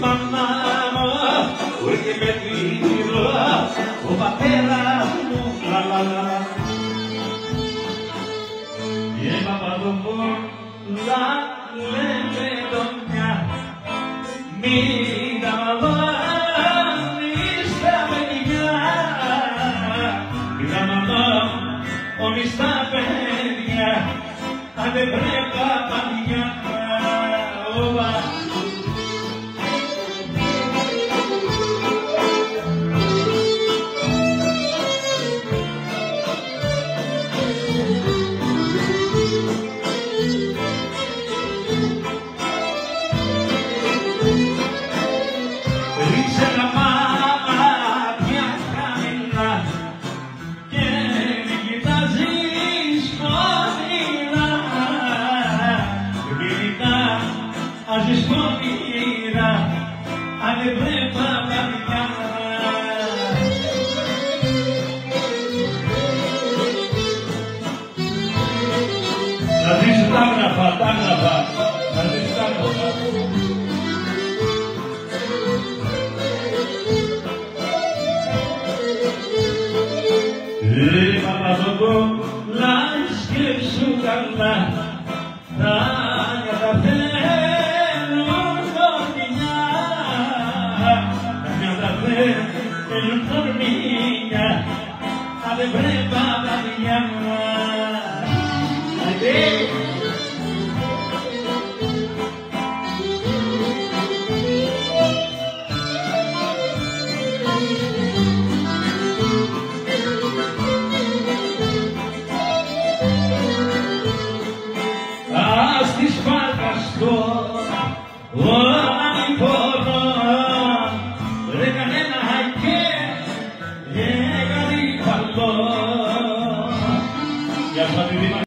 μαμά μου, ούτε με πήρω ο πατέρας μου, λαλαλα. Και Παπαδοπούλα λέμε τον μια, μην τα μαλώνεις τα παιδιά, μην τα μαλώνεις τα παιδιά, αν δεν πρέπει παπαδιά. Ρίξε τα μάτια χαμηλά και μη κοιτάζεις πονηρά, μη κοιτάζεις πονηρά, αν δεν πρέπει παπαδιά. Να δεις τα άγραφα, να δεις τα άγραφα. Παπαδοπούλα, σκέψου καλά, θα καταφέρουν κορμιά, θα καταφέρουν κορμιά, αν δεν πρέπει παπαδιά. Ας τη σπάρκαστο, όταν μπορώ, ρε κανένα και καλή παλό.